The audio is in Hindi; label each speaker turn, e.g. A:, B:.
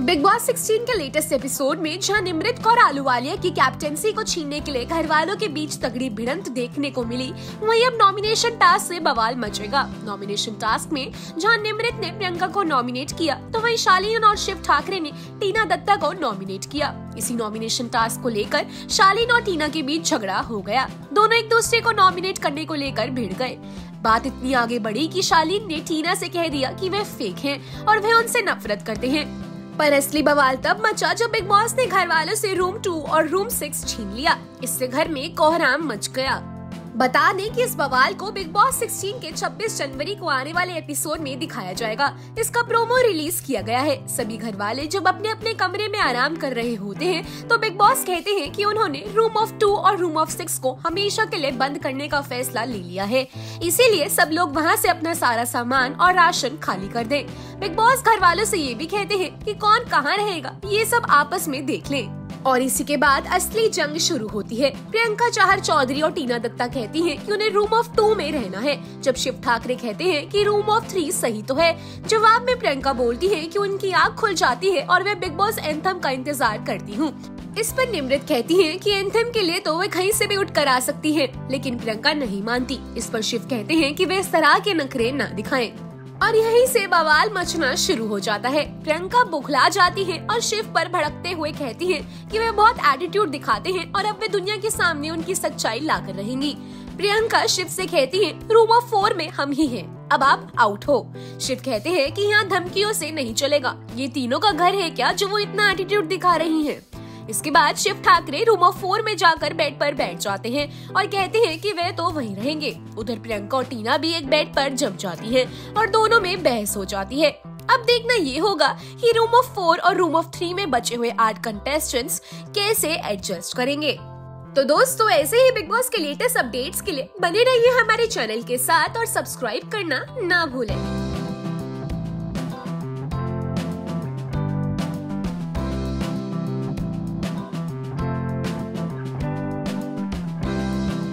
A: बिग बॉस 16 के लेटेस्ट एपिसोड में जहां निमृत और आलूवालिया की कैप्टेंसी को छीनने के लिए घर वालों के बीच तगड़ी भिड़ंत देखने को मिली, वहीं अब नॉमिनेशन टास्क से बवाल मचेगा। नॉमिनेशन टास्क में जहां निमृत ने प्रियंका को नॉमिनेट किया, तो वहीं शालीन और शिव ठाकरे ने टीना दत्ता को नॉमिनेट किया। इसी नॉमिनेशन टास्क को लेकर शालीन और टीना के बीच झगड़ा हो गया। दोनों एक दूसरे को नॉमिनेट करने को लेकर भिड़ गए। बात इतनी आगे बढ़ी कि शालीन ने टीना से कह दिया कि वे फेक हैं और वे उनसे नफरत करते हैं। पर असली बवाल तब मचा जब बिग बॉस ने घर वालों से रूम 2 और रूम 6 छीन लिया। इससे घर में कोहराम मच गया। बता दें कि इस बवाल को बिग बॉस 16 के 26 जनवरी को आने वाले एपिसोड में दिखाया जाएगा। इसका प्रोमो रिलीज किया गया है। सभी घर वाले जब अपने अपने कमरे में आराम कर रहे होते हैं, तो बिग बॉस कहते हैं कि उन्होंने रूम ऑफ 2 और रूम ऑफ 6 को हमेशा के लिए बंद करने का फैसला ले लिया है। इसीलिए सब लोग वहां से अपना सारा सामान और राशन खाली कर दें। बिग बॉस घर वालों से ये भी कहते हैं कि कौन कहाँ रहेगा, ये सब आपस में देख लें। और इसी के बाद असली जंग शुरू होती है। प्रियंका चाहर चौधरी और टीना दत्ता कहती हैं कि उन्हें रूम ऑफ 2 में रहना है, जब शिव ठाकरे कहते हैं कि रूम ऑफ 3 सही तो है। जवाब में प्रियंका बोलती है कि उनकी आँख खुल जाती है और वे बिग बॉस एंथम का इंतजार करती हूँ। इस पर निमृत कहती है कि एंथम के लिए तो वे कहीं से भी उठ कर आ सकती है, लेकिन प्रियंका नहीं मानती। इस पर शिव कहते हैं कि वे इस तरह के नखरे न दिखाएं। और यहीं से बवाल मचना शुरू हो जाता है। प्रियंका बुखला जाती है और शिव पर भड़कते हुए कहती है कि वे बहुत एटीट्यूड दिखाते हैं और अब वे दुनिया के सामने उनकी सच्चाई लाकर रहेंगी। प्रियंका शिव से कहती है रूम ऑफ 4 में हम ही हैं, अब आप आउट हो। शिव कहते हैं कि यहाँ धमकियों से नहीं चलेगा, ये तीनों का घर है क्या जो वो इतना एटीट्यूड दिखा रही हैं। इसके बाद शिव ठाकरे रूम ऑफ 4 में जाकर बेड पर बैठ जाते हैं और कहते हैं कि वे तो वहीं रहेंगे। उधर प्रियंका और टीना भी एक बेड पर जम जाती हैं और दोनों में बहस हो जाती है। अब देखना ये होगा कि रूम ऑफ 4 और रूम ऑफ 3 में बचे हुए 8 कंटेस्टेंट्स कैसे एडजस्ट करेंगे। तो दोस्तों, ऐसे ही बिग बॉस के लेटेस्ट अपडेट्स के लिए बने रहिए हमारे चैनल के साथ और सब्सक्राइब करना ना भूलें।